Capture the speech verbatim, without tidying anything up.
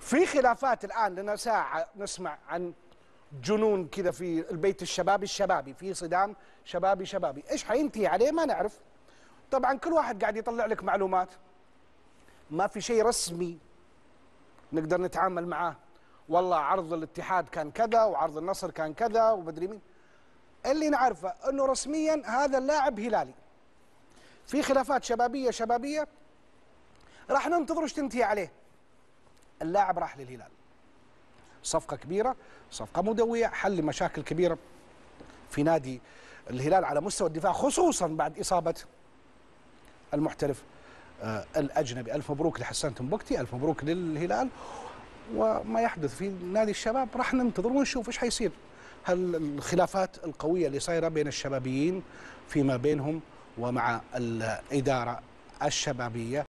في خلافات الآن، لنا ساعة نسمع عن جنون كذا في البيت الشبابي الشبابي، في صدام شبابي شبابي، ايش حينتهي عليه ما نعرف. طبعا كل واحد قاعد يطلع لك معلومات، ما في شيء رسمي نقدر نتعامل معاه. والله عرض الاتحاد كان كذا وعرض النصر كان كذا ومدري مين. اللي نعرفه انه رسميا هذا اللاعب هلالي. في خلافات شبابيه شبابيه راح ننتظر ايش تنتهي عليه. اللاعب راح للهلال، صفقه كبيره، صفقه مدويه، حل مشاكل كبيره في نادي الهلال على مستوى الدفاع، خصوصا بعد اصابه المحترف آه الاجنبي. الف مبروك لحسان تنبكتي، الف مبروك للهلال. وما يحدث في نادي الشباب راح ننتظر ونشوف ايش حيصير. هل الخلافات القويه اللي صايره بين الشبابيين فيما بينهم ومع الاداره الشبابيه